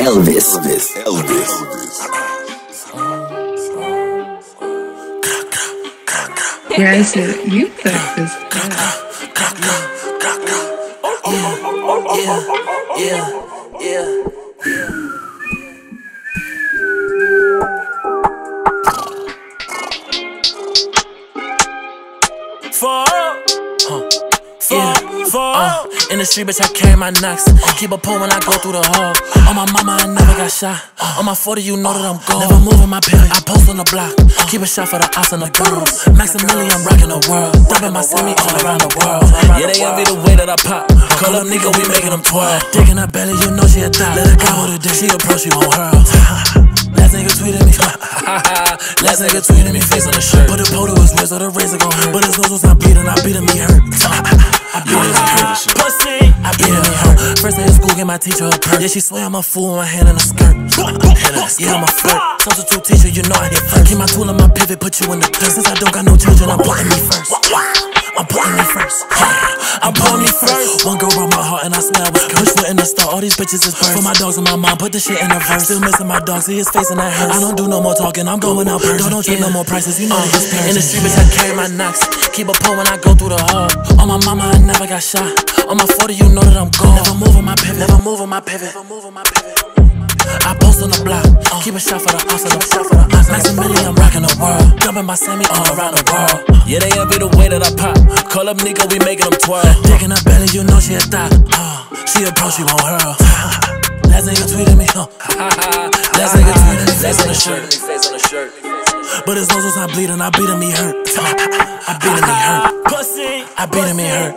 Elvis. Yeah, I said, you fuck this guy. Yeah. In the street, bitch, I carry my knocks. Keep a pull when I go through the hall. On my mama, I never got shot. On my 40, you know that I'm gold. Never moving my pivot, I post on the block. Keep a shot for the ops and the girls. Maximilian, I'm rocking the world. Dumping my semi all around the world. Yeah, they envy the way that I pop. Call up nigga, we making them twirl. Dick in her belly, you know she a thot. Let her go with a dick, she approach you on her. Last nigga tweeted me. Last nigga tweeted me, face on the shirt. But the photo was real, so the razor gon' hurt. But his nose was not bleeding, I beat him, he hurt. I beat him, he hurt. Pussy, I beat him, he hurt. First day of school, get my teacher a perk. Yeah, she swear I'm a fool with my hand in a skirt. Yeah, I'm a flirt. Substitute teacher, you know I hit first. Keep my tool in my pivot, put you in the dirt. Since I don't got no children, I'm putting me first. I'm putting me first. I'm putting me first. One girl broke my heart and I swear I was cursed. Push foot in the store, all these bitches is birds. For my dogs and my mom, put the shit in the verse. Still missing my dog, see his face and that hurts. I don't do no more talking, I'm going out first. Don't trade no more prices, you know that he's in the street, bitch, I carry my knocks. Keep a pull when I go through the hall. On my mama, I never got shot. On my 40, you know that I'm gold. Never moving my pivot, never moving my pivot. I post on the block, keep a shot for the ops and a shot for the ops. Maximilian, I'm rocking the world. Dumping my semi all around the world. Yeah, they envy the way that I pop. Call up Nico, we making them twirl. Dick in her belly, you know she a thot. She approach you on her. Last nigga tweeted me. Last nigga tweeted me, face on the shirt. But his nose was not bleeding, I beat him, he hurt. I beat him, he hurt. Pussy, I beat him, he hurt.